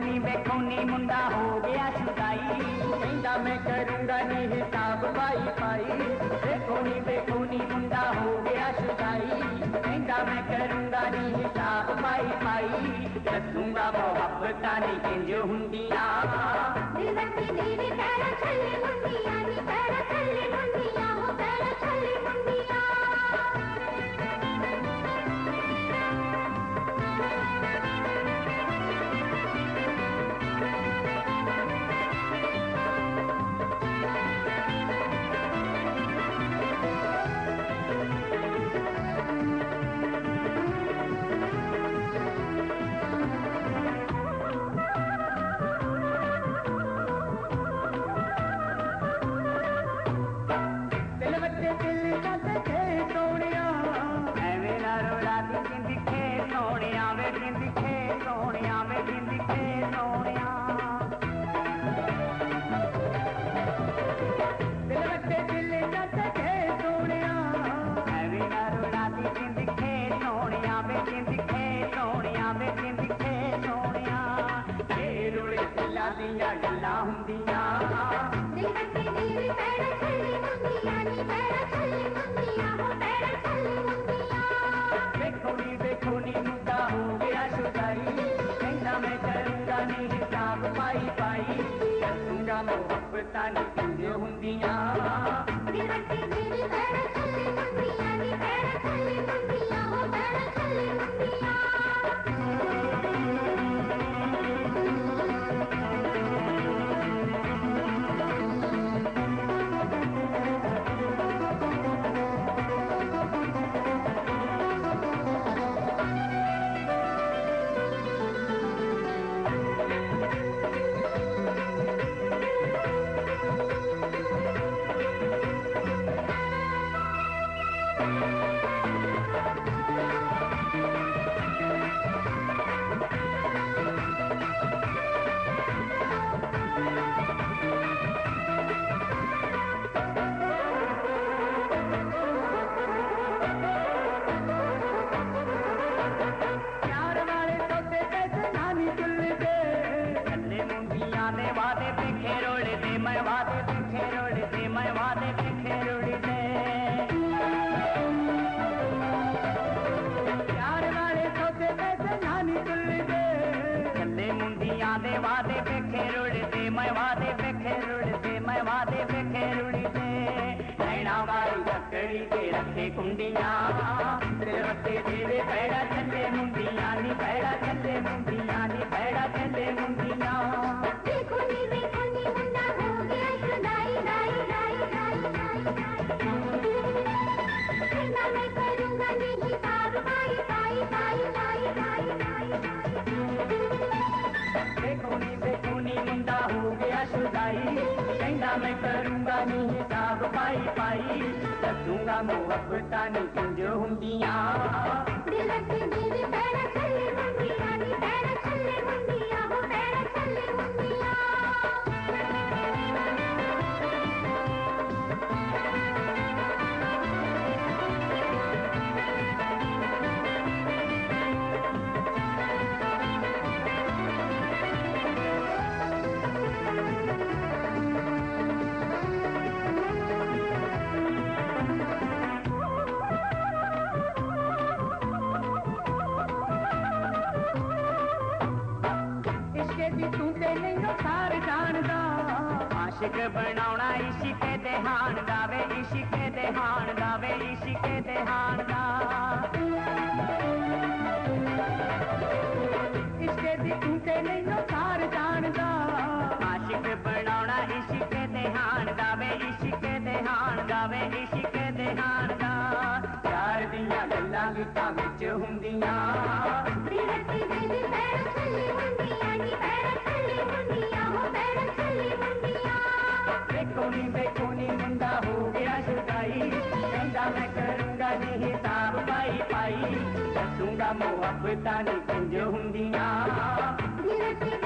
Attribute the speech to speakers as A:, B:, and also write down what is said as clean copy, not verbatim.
A: ਨੀ ਵੇਖੋ ਨੀ ਮੁੰਡਾ ਹੋ ਗਿਆ ਸ਼ੁਦਾਈ। ਕਹਿੰਦਾ ਮੈਂ ਕਰੂੰਗਾ ਨੀ ਹਿਸਾਬ ਪਾਈ ਪਾਈ। ਵੇਖੋ ਨੀ ਮੁੰਡਾ ਹੋ ਗਿਆ ਸ਼ੁਦਾਈ। ਕਹਿੰਦਾ ਮੈਂ ਕਰੂੰਗਾ ਨੀ ਹਿਸਾਬ ਪਾਈ ਪਾਈ। ਦੱਸੂਗਾ ਮੁਹੱਬਤਾਂ ਨੀ ਇੰਜ ਹੁੰਦੀਆਂ।
B: ਦਿਲਾਂ ਦੀ ਤੇਰੇ ਪੈਰਾਂ ਥੱਲੇ ਮੁੰਡੀਆਂ ਨੀ ਪੈਰਾਂ ਥੱਲੇ ਮੁੰਡੀਆਂ ਹੋ ਪੈਰਾਂ ਥੱਲੇ ਮੁੰਡੀਆਂ।
A: ਗੱਲਾਂ ਹੁੰਦੀਆਂ
B: ਦਿਲ ਤੇ ਤੇਰੇ ਪੈਰਾਂ ਥੱਲੇ ਮੁੰਡੀਆਂ ਨੀ ਪੈਰਾਂ ਥੱਲੇ ਮੁੰਡੀਆਂ ਹੋ ਪੈਰਾਂ ਥੱਲੇ ਮੁੰਡੀਆਂ।
A: ਵੇਖੋ ਨੀ ਮੁੰਡਾ ਹੋ ਗਿਆ ਸ਼ੁਦਾਈ। ਕਹਿੰਦਾ ਮੈਂ ਕਰੂੰਗਾ ਨੀ ਹਿਸਾਬ ਪਾਈ ਪਾਈ। ਦੱਸੂਗਾ ਮੁਹੱਬਤਾਂ ਨੀ ਇੰਜ ਹੁੰਦੀਆਂ।
B: ਦਿਲ ਤੇ ਤੇਰੇ ਪੈਰਾਂ ਥੱਲੇ ਮੁੰਡੀਆਂ ਨੀ ਪੈਰਾਂ ਥੱਲੇ ਮੁੰਡੀਆਂ ਹੋ ਪੈਰਾਂ ਥੱਲੇ ਮੁੰਡੀਆਂ।
A: रखे कुंडियां तेरे रखे तेरे पैड़ा थले मुंडियां नी पैड़ा थले मुंडियां नी पैड़ा थले मुंडियां।
B: देखो नी मुंडा हो गया शुदाई दाई दाई दाई दाई दाई। कहना मैं करूंगा नी हिसाब पाई पाई पाई पाई पाई पाई।
A: देखो नी मुंडा हो गया शुदाई। कहना मैं करूंगा नी हिसाब पाई पाई। दसूंगा मुहब्बतां नी इंज हुंदियां।
B: दिल ते तेरे पैरां थल्ले मुंडियां नी पैरां थल्ले मुंडियां हो पैरां थल्ले मुंडियां।
A: आशिक बनाउणा इश्क दे हाण दा वे इश्क दे हाण दा वे इश्क दे हाण दा। इश्क दी तूं ते नैनो सार जाणदा। आशिक बनाउणा इश्क दे हाण दा वे इश्क दे हाण दा वे इश्क दे हाण दा। प्यार दियां गल्लां गीतां विच हुंदियां। देखो नी मुंडा हो गया शुदाई। कहंदा मैं करूंगा नी हिसाब पाई पाई। दसूंगा मुहब्बतां नी इंज हुंदियां।